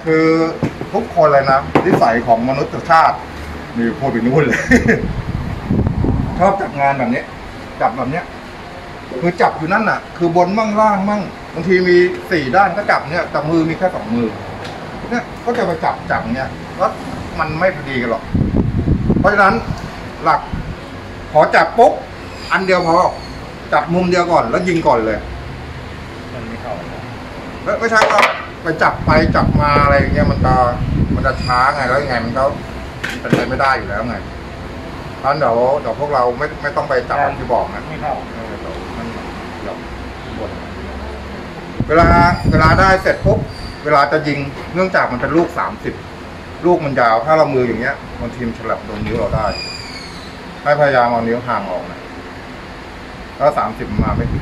คือทุกคนเลยนะนิสัยของมนุษยชาติมีพูดไปนู่นเลย ชอบจับงานแบบนี้จับแบบเนี้ยคือจับอยู่นั่นน่ะคือบนมั่งล่างมั่งบางทีมี4 ด้านก็จับเนี่ยแต่มือมีแค่2 มือเนี่ยก็จะไปจับเนี่ยแล้วมันไม่พอดีกันหรอกเพราะฉะนั้นหลักขอจับปุ๊บอันเดียวพอจับมุมเดียวก่อนแล้วยิงก่อนเลยมันไม่เข้าแล้วไม่ใช่ว่าไปจับไปจับมาอะไรอย่างเงี้ยมันจะช้าไงแล้วยังไงมันก็เป็นไปไม่ได้อยู่แล้วไงเพราะเดี๋ยวพวกเราไม่ต้องไปจับที่บอกนะไม่เข้าเวลาได้เสร็จปุ๊บเวลาจะยิงเนื่องจากมันเป็นลูก30ลูกมันยาวถ้าเรามืออย่างเงี้ยบางทีมันฉลับโดนนิ้วเราได้ให้พยายามเอานิ้วห่างออกนะแล้ว30มาไม่ถึง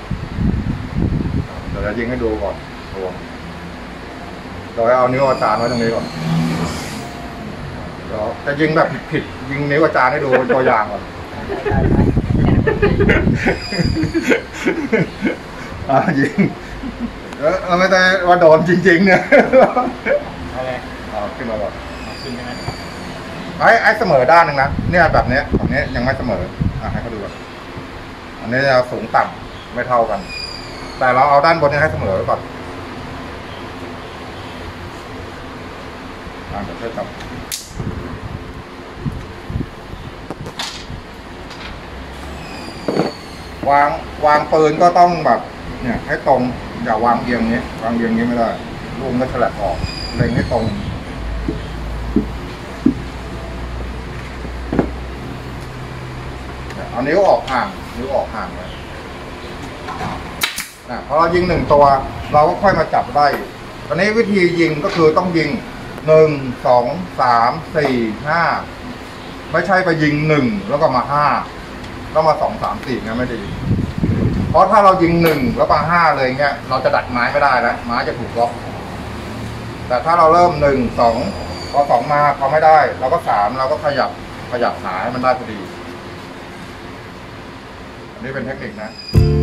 เดี๋ยวจะยิงให้ดูก่อนรวมโดยเอานิ้วอาจารย์ไว้ตรงนี้ก่อนเดี๋ยวจะยิงแบบผิดยิงนิ้วอาจารย์ให้ดูเป็นตัวอย่างก่อนยิงไม่ได้ว่าโดนจริงๆเนี่ยอะไรขึ้นมาก่อนขึ้นใช่ไหมไอ้เสมอด้านหนึ่งนะเนี่ยแบบนี้ยังไม่เสมอให้เขาดูก่อนอันนี้จะสูงต่ำไม่เท่ากันแต่เราเอาด้านบนนี้ให้เสมอไว้ก่อนเดี๋ยวช่วยจับวางปืนก็ต้องแบบเนี่ยให้ตรงอย่าวางเอียงนี้วางเอียงนี้ไม่ได้ลูกก็ฉลับออกเล็งให้ตรงเอานิ้วออกห่างไว้พอเรายิง1 ตัวเราก็ค่อยมาจับได้ตอนนี้วิธียิงก็คือต้องยิง1 2 3 4 5ไม่ใช่ไปยิง1แล้วก็มา5แล้วมา2 3 4งั้นไม่ดีเพราะถ้าเรายิง1แล้วมา5เลยเงี้ยเราจะดัดไม้ไม่ได้แล้วไม้จะถูกล็อกแต่ถ้าเราเริ่ม1 2พอ2มาพอไม่ได้เราก็3เราก็ขยับขาให้มันได้พอดีอันนี้เป็นเทคนิคนะ